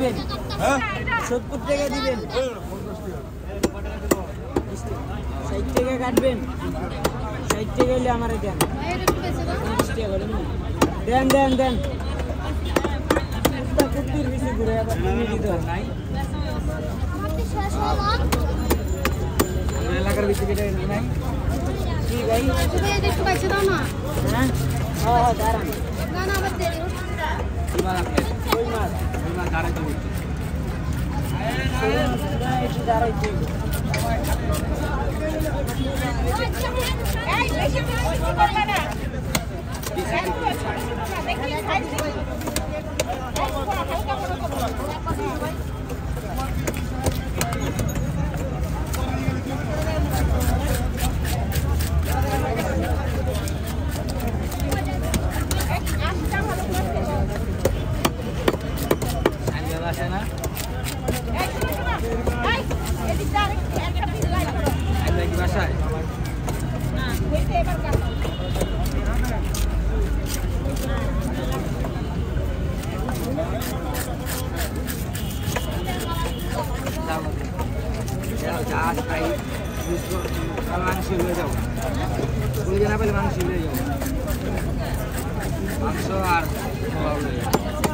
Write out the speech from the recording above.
দিবেন? হ্যাঁ 70 টাকা দিবেন। 60 টাকা কাটবেন। 60 টাকা হলে আমারে দেন। 50 টাকা করে দেন দেন দেন। কুত্তির বেশি ঘুরে আবার তুমি দিতে নাই। এলাকার ভিতরে নাই কি ভাই? একটু পয়সা দাও না। হ্যাঁ হ্যাঁ দাঁড়ান। না না আবার দেরি কি মাল আপনি? কই মাল? কই মাল দাঁড়াই তো একটু দাঁড়াই তো। এই বেশি করবে না। আছে না বাসায় মাংস হয়ে যাও না পেলে মাংস হয়ে যাও মাংস আর